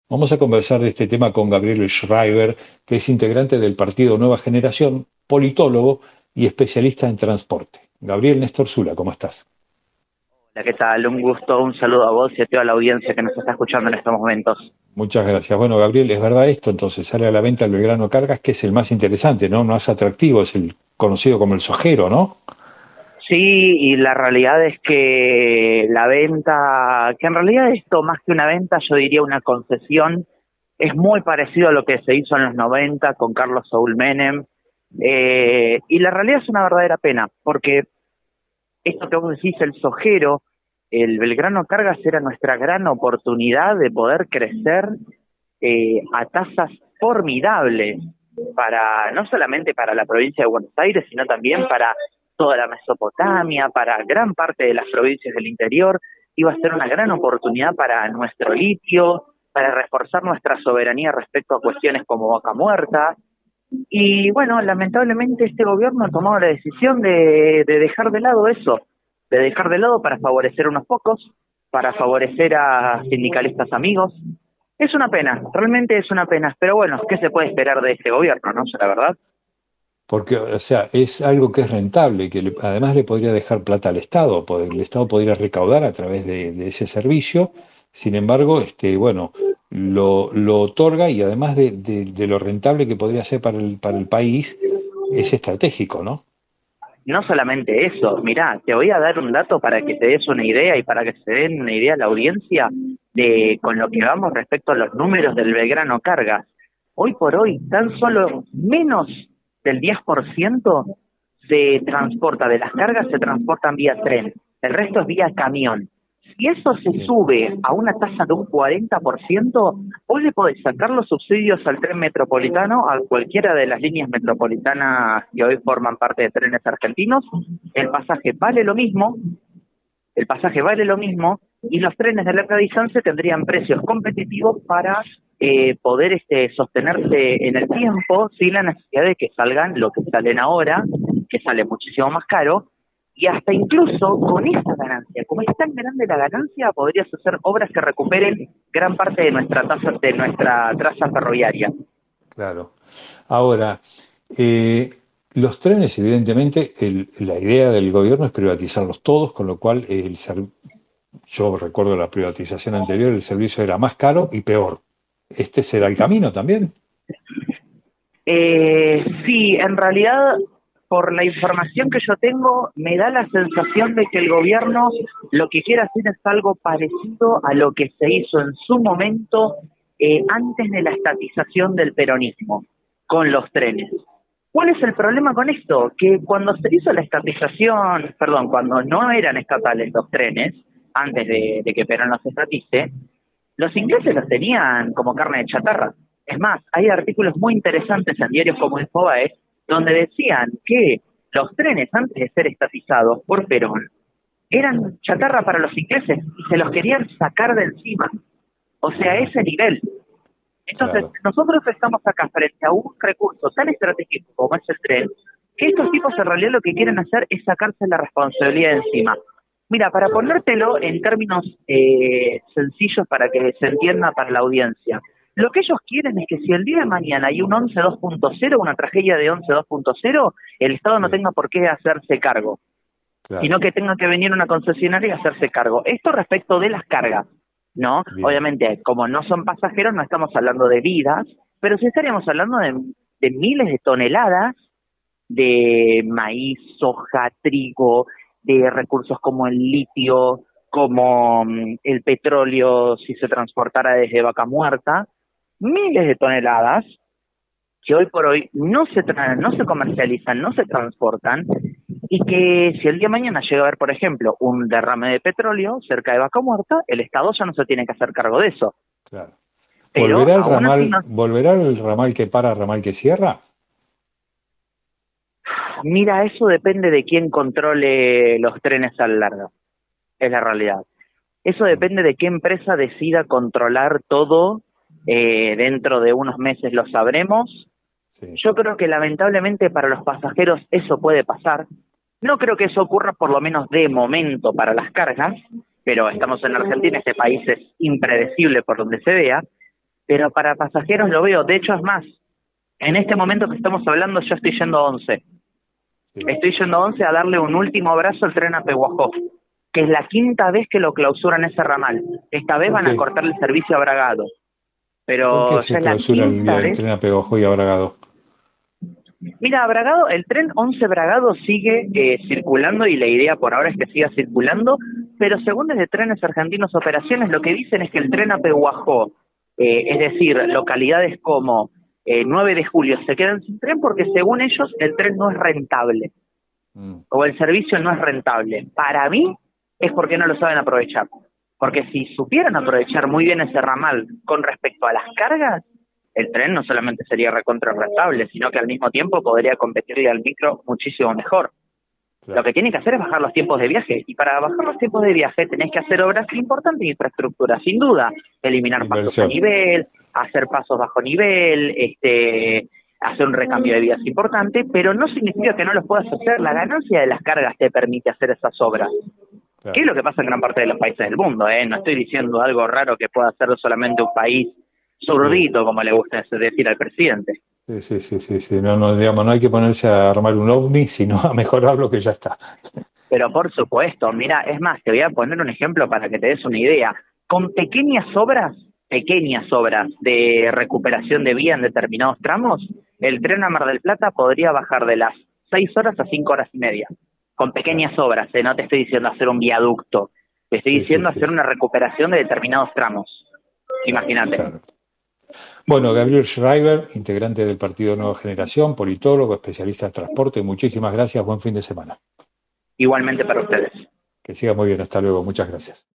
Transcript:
Vamos a conversar de este tema con Gabriel Schreiber, que es integrante del partido Nueva Generación, politólogo y especialista en transporte. Gabriel Néstor Zula, ¿cómo estás? Hola, ¿qué tal? Un gusto, un saludo a vos y a toda la audiencia que nos está escuchando en estos momentos. Muchas gracias. Bueno, Gabriel, ¿es verdad esto? Entonces sale a la venta el Belgrano Cargas, que es el más interesante, ¿no? Más atractivo, es el conocido como el sojero, ¿no? Sí, y la realidad es que la venta, que en realidad esto más que una venta, yo diría una concesión, es muy parecido a lo que se hizo en los 90 con Carlos Saúl Menem, y la realidad es una verdadera pena, porque esto que vos decís, el sojero, el Belgrano Cargas era nuestra gran oportunidad de poder crecer a tasas formidables para no solamente para la provincia de Buenos Aires, sino también para toda la Mesopotamia, para gran parte de las provincias del interior. Iba a ser una gran oportunidad para nuestro litio, para reforzar nuestra soberanía respecto a cuestiones como Vaca Muerta. Y bueno, lamentablemente este gobierno ha tomado la decisión de dejar de lado eso, de dejar de lado para favorecer a unos pocos, para favorecer a sindicalistas amigos. Es una pena, realmente es una pena, pero bueno, ¿qué se puede esperar de este gobierno, no? La verdad. Porque, o sea, es algo que es rentable, que además le podría dejar plata al Estado, el Estado podría recaudar a través de ese servicio. Sin embargo, bueno, lo otorga y además de lo rentable que podría ser para el país, es estratégico, ¿no? No solamente eso, mirá, te voy a dar un dato para que te des una idea y para que se den una idea a la audiencia de con lo que vamos respecto a los números del Belgrano Cargas. Hoy por hoy, tan solo menos del 10% se transporta de las cargas, se transportan vía tren, el resto es vía camión. Si eso se Sí, sube a una tasa de un 40%, vos le podés sacar los subsidios al tren metropolitano, a cualquiera de las líneas metropolitanas que hoy forman parte de trenes argentinos, el pasaje vale lo mismo, el pasaje vale lo mismo y los trenes de larga distancia tendrían precios competitivos para poder sostenerse en el tiempo sin la necesidad de que salgan lo que salen ahora, que sale muchísimo más caro, y hasta incluso con esa ganancia, como es tan grande la ganancia, podrías hacer obras que recuperen gran parte de nuestra traza ferroviaria. claro. Ahora, los trenes, evidentemente, la idea del gobierno es privatizarlos todos, con lo cual yo recuerdo la privatización anterior, el servicio era más caro y peor. ¿Este será el camino también? Sí, en realidad, por la información que yo tengo, me da la sensación de que el gobierno lo que quiere hacer es algo parecido a lo que se hizo en su momento antes de la estatización del peronismo con los trenes. ¿Cuál es el problema con esto? Que cuando se hizo la estatización, perdón, cuando no eran estatales los trenes, antes Sí, de que Perón los estatice, los ingleses los tenían como carne de chatarra. Es más, hay artículos muy interesantes en diarios como Infobae donde decían que los trenes antes de ser estatizados por Perón eran chatarra para los ingleses y se los querían sacar de encima. O sea, a ajá, ese nivel. Entonces, claro, nosotros estamos acá frente a un recurso tan estratégico como es el tren, que estos tipos en realidad lo que quieren hacer es sacarse la responsabilidad de encima. Mira, para claro. ponértelo en términos sencillos para que se entienda para la audiencia, lo que ellos quieren es que si el día de mañana hay un 11 2.0, una tragedia de 11 2.0, el Estado no Sí, tenga por qué hacerse cargo, sino claro. que tenga que venir una concesionaria y hacerse cargo. Esto respecto de las cargas, ¿no? Bien, Obviamente, como no son pasajeros, no estamos hablando de vidas, pero sí estaríamos hablando de miles de toneladas de maíz, soja, trigo, de recursos como el litio, como el petróleo, si se transportara desde Vaca Muerta, miles de toneladas que hoy por hoy no se comercializan, no se transportan, y que si el día de mañana llega a haber, por ejemplo, un derrame de petróleo cerca de Vaca Muerta, el Estado ya no se tiene que hacer cargo de eso. claro. Pero aún así no. ¿Volverá el ramal que para, ramal que cierra? Mira, eso depende de quién controle los trenes a lo largo, es la realidad. Eso Mm, depende de qué empresa decida controlar todo. Dentro de unos meses lo sabremos. sí, Yo creo que lamentablemente para los pasajeros eso puede pasar. No creo que eso ocurra por lo menos de momento para las cargas, pero sí, estamos en Argentina, este país es impredecible por donde se vea. pero para pasajeros lo veo. De hecho, es más, en este momento que estamos hablando, yo estoy yendo a 11. Sí. Estoy yendo a 11 a darle un último abrazo al tren a Pehuajó, que es la quinta vez que lo clausuran ese ramal. Esta vez ¿Por van a qué? cortar el servicio a Bragado, ¿Por qué pero se ya es la clausura quinta el vez. tren a Pegajoy y a Bragado? Mira, Bragado, el tren 11 Bragado sigue circulando y la idea por ahora es que siga circulando, pero según desde Trenes Argentinos Operaciones lo que dicen es que el tren a Pehuajó, es decir, localidades como 9 de julio, se quedan sin tren porque según ellos el tren no es rentable Mm, o el servicio no es rentable. Para mí es porque no lo saben aprovechar, porque si supieran aprovechar muy bien ese ramal con respecto a las cargas, el tren no solamente sería recontra rentable, sino que al mismo tiempo podría competirle al micro muchísimo mejor. Lo claro. que tiene que hacer es bajar los tiempos de viaje, y para bajar los tiempos de viaje tenés que hacer obras importantes de infraestructura, sin duda, eliminar pasos a Inversión. nivel, hacer pasos bajo nivel, hacer un recambio de vías importante, pero no significa que no los puedas hacer. La ganancia de las cargas te permite hacer esas obras, que es Claro. lo que pasa en gran parte de los países del mundo, ¿eh? No estoy diciendo algo raro que pueda hacer solamente un país Sí. zurdito, como le gusta decir al presidente. Sí, sí, sí, sí, sí. No, no, digamos, no hay que ponerse a armar un ovni, sino a mejorar lo que ya está. Pero por supuesto, mira, es más, te voy a poner un ejemplo para que te des una idea. Con pequeñas obras de recuperación de vía en determinados tramos, el tren a Mar del Plata podría bajar de las 6 horas a 5 horas y media. Con Claro. pequeñas obras, no te estoy diciendo hacer un viaducto, te estoy Sí, sí, diciendo sí, hacer sí. una recuperación de determinados tramos. Claro, Imagínate. claro. Bueno, Gabriel Schreiber, integrante del Partido Nueva Generación, politólogo, especialista en transporte, muchísimas gracias, buen fin de semana. Igualmente para ustedes. Que siga muy bien, hasta luego, muchas gracias.